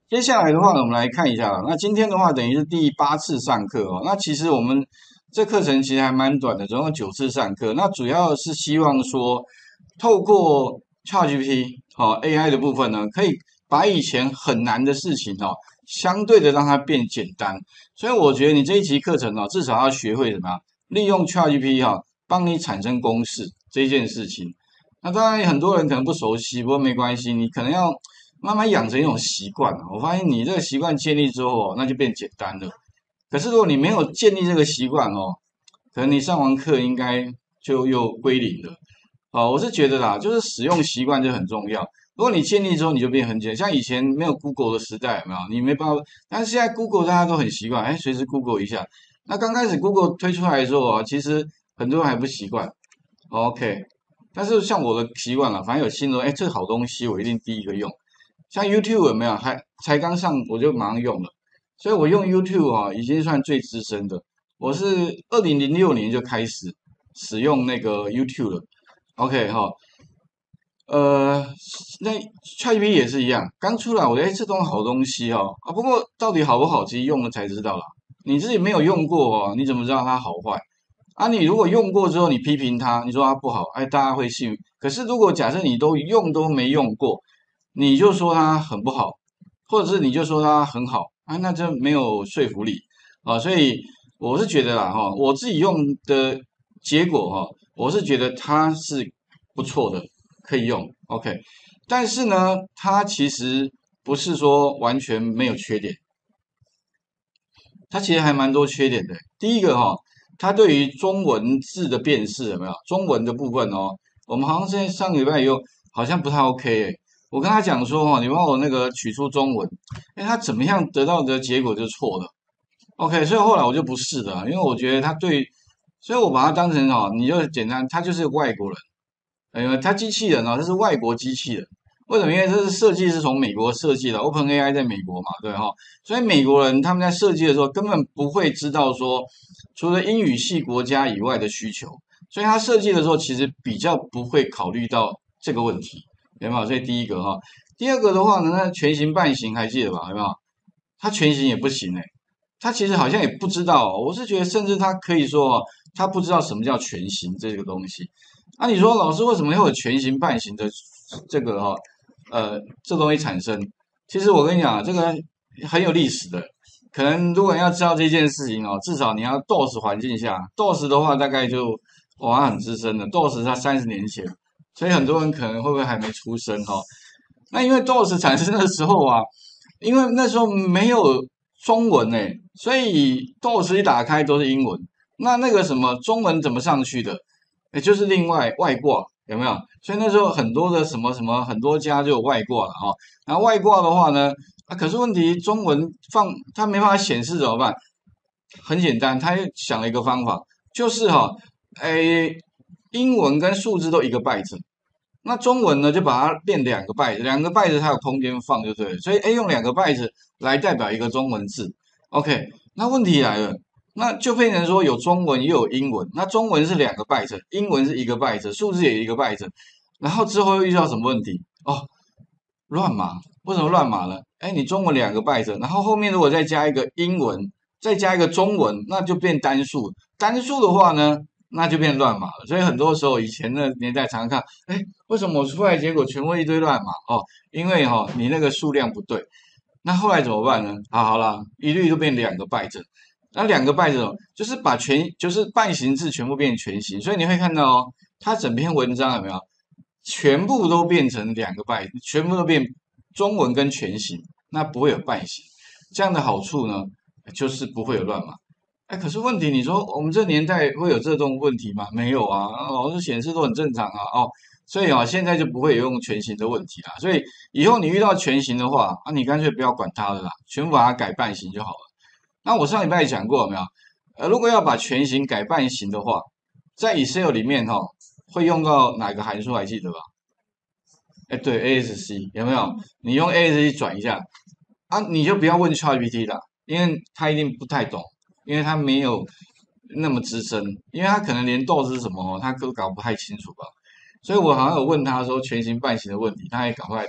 接下来的话呢，我们来看一下啦。那今天的话，等于是第8次上课哦。那其实我们这课程其实还蛮短的，总共9次上课。那主要是希望说，透过 ChatGPT AI 的部分呢，可以把以前很难的事情相对的让它变简单。所以我觉得你这一期课程至少要学会什么利用 ChatGPT 帮你产生公式这件事情。那当然很多人可能不熟悉，不过没关系，你可能要慢慢养成一种习惯。我发现你这个习惯建立之后那就变简单了。可是如果你没有建立这个习惯可能你上完课应该就又归零了。我是觉得啦，就是使用习惯就很重要。如果你建立之后，你就变很简单。像以前没有 Google 的时代，有没有？你没办法，但是现在 Google 大家都很习惯，随时 Google 一下。那刚开始 Google 推出来的时候其实很多人还不习惯。OK，但是像我的习惯了，反正有新的，这好东西我一定第一个用。像 YouTube 有没有？还才刚上我就马上用了，所以我用 YouTube 已经算最资深的。我是2006年就开始使用那个 YouTube 了。OK 呃，那 ChatGPT 也是一样，刚出来我觉得这种好东西不过到底好不好，其实用了才知道啦。你自己没有用过你怎么知道它好坏？你如果用过之后，你批评它，你说它不好，大家会信。可是如果假设你都没用过，你就说它很不好，或者是你就说它很好，那这没有说服力所以我是觉得啦我自己用的结果我是觉得它是不错的，可以用，OK。但是呢，它其实不是说完全没有缺点，它其实还蛮多缺点的。第一个它对于中文字的辨识有没有？中文的部分我们好像现在上个礼拜有好像不太 OK 我跟他讲说你帮我那个取出中文，他怎么样得到的结果就是错的。OK，所以后来我就不试了，因为我觉得他对，所以我把它当成你就简单，他就是外国人。因为它机器人这是外国机器人。为什么？因为这是设计是从美国设计的，OpenAI 在美国嘛，对所以美国人他们在设计的时候根本不会知道说，除了英语系国家以外的需求，所以他设计的时候其实比较不会考虑到这个问题，有没有？所以第一个第二个的话呢，那全形半形还记得吧？有没有？它全形也不行他其实好像也不知道我是觉得甚至他可以说他不知道什么叫全形这个东西。你说老师为什么会有全形半形的这个这东西产生？其实我跟你讲这个很有历史的。可能如果你要知道这件事情至少你要 DOS 环境下，DOS 的话大概就哇很资深的，DOS 它30年前，所以很多人可能会不会还没出生那因为 DOS 产生的时候因为那时候没有中文所以 DOS 一打开都是英文。那个什么中文怎么上去的？就是另外外挂有没有？所以那时候很多的什么什么很多家就有外挂了然后外挂的话呢，可是问题中文它没办法显示怎么办？很简单，他想了一个方法，就是英文跟数字都一个 byte，那中文呢就把它变2个byte，2个byte它有空间放就对了，所以用2个byte来代表一个中文字。OK，那问题来了，那就变成说有中文又有英文，那中文是2个byte，英文是1个byte，数字也1个byte，然后之后又遇到什么问题？乱码。为什么乱码呢？你中文2个byte，然后后面如果再加一个英文，再加一个中文，那就变单数。单数的话呢，那就变乱码了。所以很多时候以前的年代常常看，为什么我出来结果全部一堆乱码因为你那个数量不对。那后来怎么办呢？好了，一律都变2个byte。那2个byte就是就是半形字全部变全形，所以你会看到它整篇文章有没有全部都变成2个byte，全部都变中文跟全形，那不会有半形。这样的好处呢，就是不会有乱码。可是问题你说我们这年代会有这种问题吗？没有啊，老师显示都很正常所以现在就不会有用全形的问题啦。所以以后你遇到全形的话你干脆不要管它了啦，全部把它改半形就好了。那我上礼拜也讲过有没有？如果要把全形改半形的话，在 Excel 里面会用到哪个函数还记得吧？对 ASC 有没有？你用 ASC 转一下你就不要问 ChatGPT 了，因为他一定不太懂，因为他没有那么资深，因为他可能连 DOS 是什么他都搞不太清楚吧。所以我好像有问他说全形半形的问题，他也搞不太懂。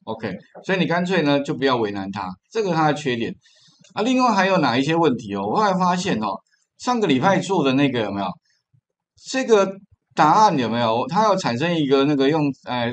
OK，所以你干脆呢就不要为难他，这个它的缺点。啊，另外还有哪一些问题哦？我后来发现哦，上个礼拜做的那个有没有？这个答案有没有？它要产生一个那个用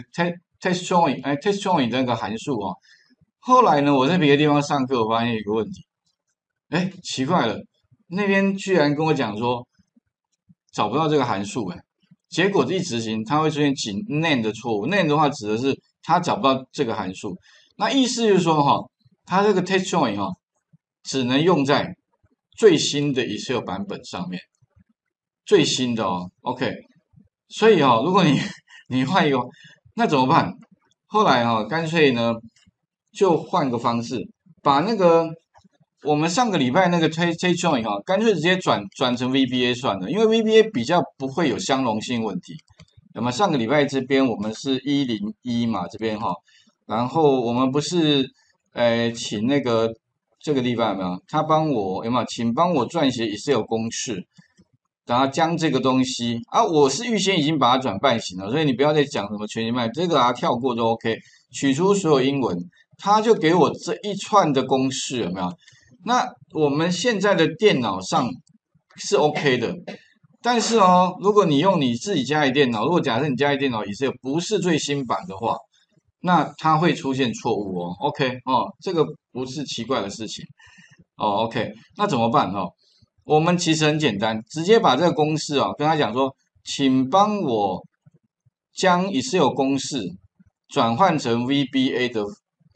test join test join 的那个函数哦。后来呢，我在别的地方上课，我发现有一个问题，哎，奇怪了，那边居然跟我讲说找不到这个函数，哎，结果一执行它会出现仅 name 的错误，name 的话指的是它找不到这个函数，那意思就是说哈，它这个 test join 哈只能用在最新的 Excel 版本上面。最新的哦，OK，所以哦，如果你你换一个，那怎么办？后来哈、干脆呢就换个方式，把那个我们上个礼拜那个推 join 哈，干脆直接转成 VBA 算了，因为 VBA 比较不会有相容性问题。那么上个礼拜这边我们是101嘛，这边哈，然后我们不是请那个这个地方有没有？他帮我有没有？请帮我撰写 Excel 公式。然后将这个东西啊，我是预先已经把它转半形了，所以你不要再讲什么全形半，这个跳过都 OK。取出所有英文，它就给我这一串的公式，有没有？那我们现在的电脑上是 OK 的，但是哦，如果你用你自己家里电脑，如果假设你家里电脑Excel不是最新版的话，那它会出现错误哦。OK 哦，这个不是奇怪的事情哦。OK，那怎么办哦？我们其实很简单，直接把这个公式跟他讲说，请帮我将 Excel 公式转换成 VBA 的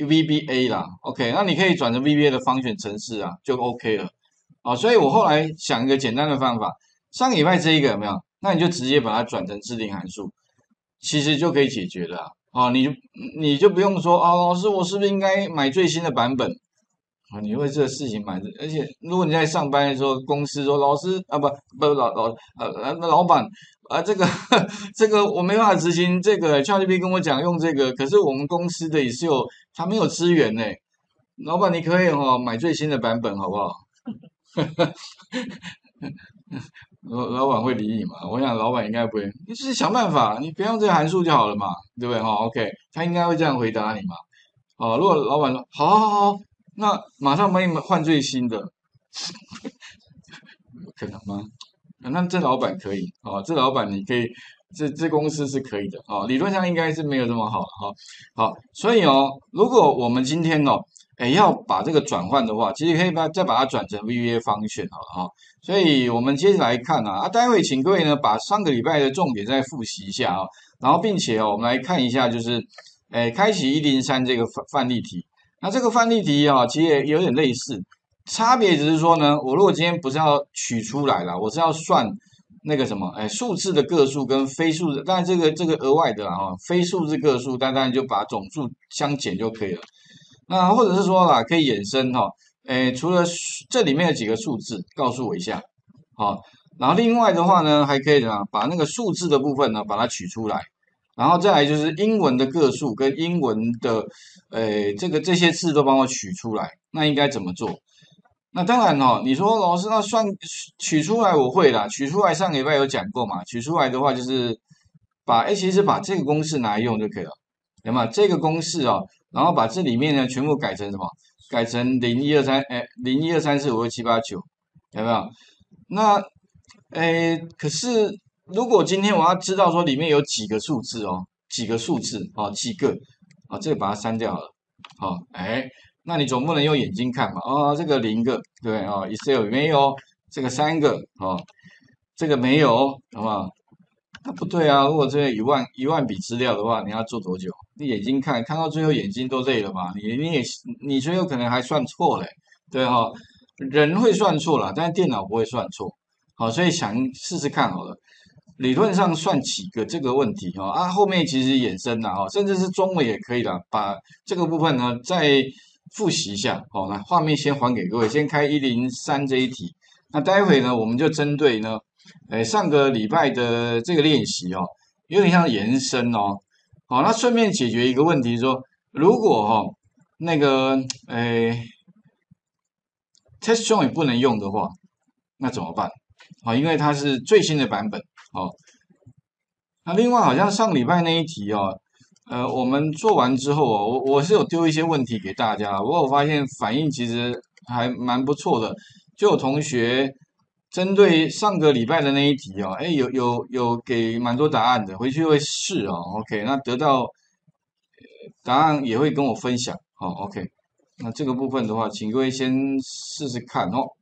VBA 啦，OK，那你可以转成 VBA 的方选程式啊，就 OK 了啊。所以我后来想一个简单的方法，上个礼拜这一个有没有？那你就直接把它转成制定函数，其实就可以解决了啊。你就不用说啊，老师我是不是应该买最新的版本？啊，你为这个事情买，而且如果你在上班的时候，公司说老师啊不老板这个这个我没办法执行这个，ChatGPT 跟我讲用这个，可是我们公司的也是有它没有资源呢，老板你可以买最新的版本好不好？老板会理你吗？我想老板应该不会，你就是想办法，你不要用这个函数就好了嘛，对不对？OK，他应该会这样回答你嘛。如果老板说好好好，那马上帮你们换最新的，有可能吗？那这老板可以这老板你可以，这公司是可以的理论上应该是没有这么好好，所以如果我们今天要把这个转换的话，其实可以再把它转成 VBA 方选好了所以我们接着来看待会请各位呢把上个礼拜的重点再复习一下然后并且我们来看一下就是开启103这个范例题。那这个范例题其实也有点类似，差别只是说呢，我如果今天不是要取出来了，我是要算那个什么，数字的个数跟非数字，当然这个额外的非数字个数，当然就把总数相减就可以了。那或者是说可以衍生除了这里面的几个数字，告诉我一下，好，然后另外的话呢，还可以把那个数字的部分呢，把它取出来。然后再来就是英文的个数跟英文的，这些字都帮我取出来，那应该怎么做？那当然你说老师那取出来我会啦，取出来上个礼拜有讲过嘛，取出来的话就是其实把这个公式拿来用就可以了，有没有？这个公式然后把这里面呢全部改成什么？改成0123，0123456789，有没有？那可是如果今天我要知道说里面有几个数字几个数字几个这个把它删掉了，那你总不能用眼睛看嘛，这个0个，对Excel 里面有这个3个这个没有，好不好？那不对啊，如果这边一万笔资料的话，你要做多久？你眼睛看到最后眼睛都累了吧？你最后可能还算错嘞，对人会算错啦，但是电脑不会算错。好，所以想试试看好了。理论上算几个这个问题后面其实衍生了甚至是中文也可以了。把这个部分呢再复习一下来画面先还给各位，先开103这一题。那待会呢我们就针对呢，上个礼拜的这个练习有点像延伸好，那顺便解决一个问题说，如果那个test join 不能用的话，那怎么办？因为它是最新的版本那另外好像上礼拜那一题我们做完之后哦，我是有丢一些问题给大家，不过我发现反应其实还蛮不错的。就有同学针对上个礼拜的那一题哦，哎，有给蛮多答案的，回去会试哦。OK，那得到答案也会跟我分享。好，OK，那这个部分的话，请各位先试试看哦。